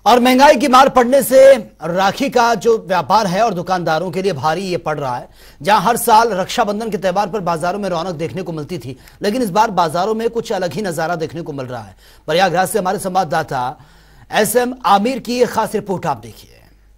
और महंगाई की मार पड़ने से राखी का जो व्यापार है और दुकानदारों के लिए भारी ये पड़ रहा है। जहां हर साल रक्षाबंधन के त्यौहार पर बाजारों में रौनक देखने को मिलती थी, लेकिन इस बार बाजारों में कुछ अलग ही नजारा देखने को मिल रहा है। प्रयागराज से हमारे संवाददाता एसएम आमिर की ये खास रिपोर्ट आप देखिए।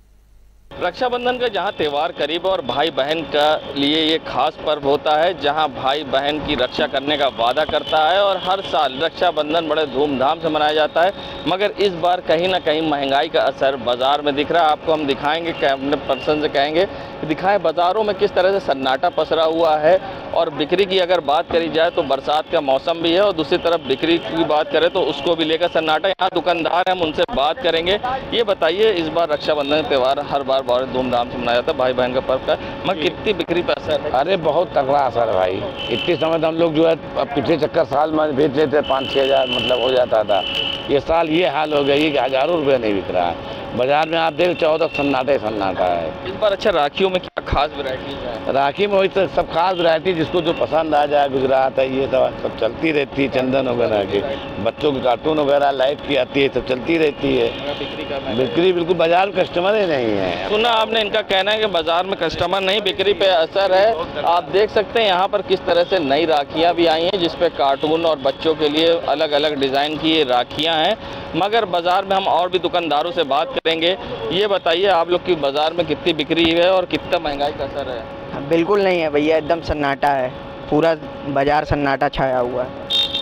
रक्षाबंधन का जहां त्यौहार करीब और भाई बहन का लिए ये खास पर्व होता है, जहां भाई बहन की रक्षा करने का वादा करता है और हर साल रक्षाबंधन बड़े धूमधाम से मनाया जाता है। मगर इस बार कहीं ना कहीं महंगाई का असर बाजार में दिख रहा है। आपको हम दिखाएंगे, कैमरे पर्सन से कहेंगे दिखाएं बाजारों में किस तरह से सन्नाटा पसरा हुआ है। और बिक्री की अगर बात करी जाए तो बरसात का मौसम भी है और दूसरी तरफ बिक्री की बात करें तो उसको भी लेकर सन्नाटा। यहाँ दुकानदार हैं, हम उनसे बात करेंगे। ये बताइए, इस बार रक्षाबंधन त्यौहार हर बार बहुत धूमधाम से मनाया जाता है, भाई बहन का पर्व का, मगर कितनी बिक्री पर असर है? अरे बहुत तगड़ा असर है भाई। इतने समय तो हम लोग जो है पिछले चक्कर साल में बेच लेते 5-6 हज़ार मतलब हो जाता था। ये साल ये हाल हो गई कि हज़ारों रुपये नहीं बिक रहा है बाजार में। आप देख 14 सन्नाटा है इस बार। अच्छा, राखियों में क्या खास वैरायटीज है? राखी में वही तो सब खास वैरायटी जिसको जो पसंद आ जाए, गुजरात है, ये सब चलती रहती है। चंदन वगैरह के बच्चों के कार्टून वगैरह लाइट की आती है, सब चलती रहती है। बिक्री बिल्कुल बाजार में कस्टमर ही नहीं है। सुना आपने, इनका कहना है कि बाजार में कस्टमर नहीं, बिक्री पे असर है। आप देख सकते हैं यहाँ पर किस तरह से नई राखियाँ भी आई हैं जिसपे कार्टून और बच्चों के लिए अलग अलग डिज़ाइन की ये राखियाँ हैं। मगर बाजार में हम और भी दुकानदारों से बात करेंगे। ये बताइए, आप लोग की बाजार में कितनी बिक्री है और कितना महंगाई का असर है? बिल्कुल नहीं है भैया, एकदम सन्नाटा है, पूरा बाजार सन्नाटा छाया हुआ है।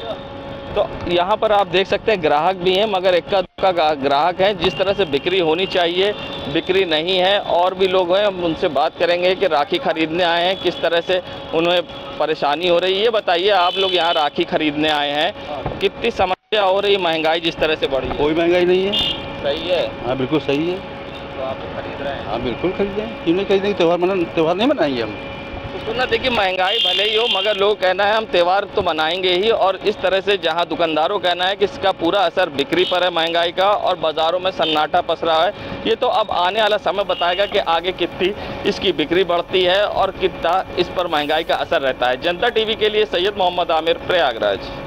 तो यहाँ पर आप देख सकते हैं ग्राहक भी हैं, मगर इक्का दुक्का ग्राहक हैं। जिस तरह से बिक्री होनी चाहिए बिक्री नहीं है। और भी लोग हैं, हम उनसे बात करेंगे कि राखी खरीदने आए हैं, किस तरह से उन्हें परेशानी हो रही है। ये बताइए, आप लोग यहाँ राखी खरीदने आए हैं, कितनी समस्या हो रही है? महंगाई जिस तरह से बढ़ी है। कोई महंगाई नहीं है। सही है? हाँ बिल्कुल सही है। तो आप खरीद रहे हैं? हाँ बिल्कुल खरीदें, क्यों नहीं खरीदेंगे? त्यौहार नहीं मनाएंगे हम? तो सुना, देखिए महंगाई भले ही हो मगर लोग कहना है हम त्यौहार तो मनाएंगे ही। और इस तरह से जहां दुकानदारों कहना है कि इसका पूरा असर बिक्री पर है महंगाई का, और बाज़ारों में सन्नाटा पसरा है। ये तो अब आने वाला समय बताएगा कि आगे कितनी इसकी बिक्री बढ़ती है और कितना इस पर महंगाई का असर रहता है। जनता टीवी के लिए सैयद मोहम्मद आमिर, प्रयागराज।